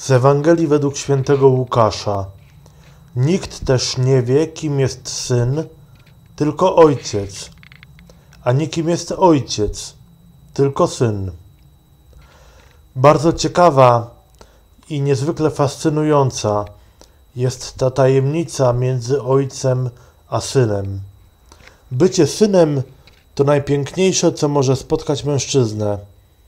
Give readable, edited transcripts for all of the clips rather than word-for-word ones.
Z Ewangelii według świętego Łukasza. Nikt też nie wie, kim jest Syn, tylko Ojciec, a nie kim jest Ojciec, tylko Syn. Bardzo ciekawa i niezwykle fascynująca jest ta tajemnica między Ojcem a Synem. Bycie synem to najpiękniejsze, co może spotkać mężczyznę.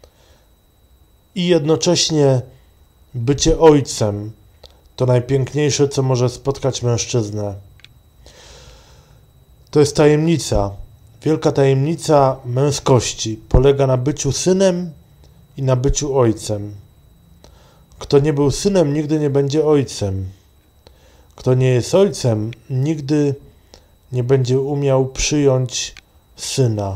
I jednocześnie bycie ojcem to najpiękniejsze, co może spotkać mężczyznę. To jest tajemnica, wielka tajemnica męskości. Polega na byciu synem i na byciu ojcem. Kto nie był synem, nigdy nie będzie ojcem. Kto nie jest ojcem, nigdy nie będzie umiał przyjąć syna.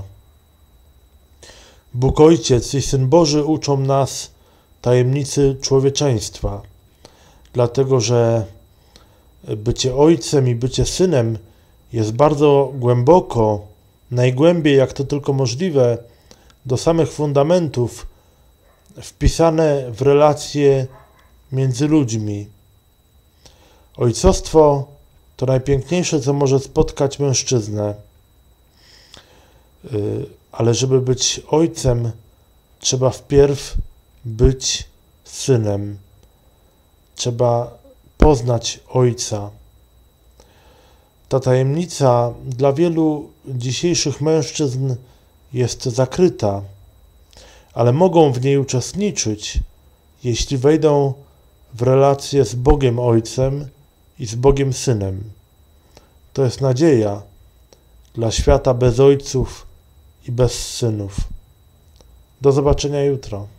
Bóg Ojciec i Syn Boży uczą nas tajemnicy człowieczeństwa, dlatego że bycie ojcem i bycie synem jest bardzo głęboko, najgłębiej jak to tylko możliwe, do samych fundamentów wpisane w relacje między ludźmi. Ojcostwo to najpiękniejsze, co może spotkać mężczyznę. Ale żeby być ojcem, trzeba wpierw być synem. Trzeba poznać ojca. Ta tajemnica dla wielu dzisiejszych mężczyzn jest zakryta, ale mogą w niej uczestniczyć, jeśli wejdą w relację z Bogiem Ojcem i z Bogiem Synem. To jest nadzieja dla świata bez ojców i bez synów. Do zobaczenia jutro.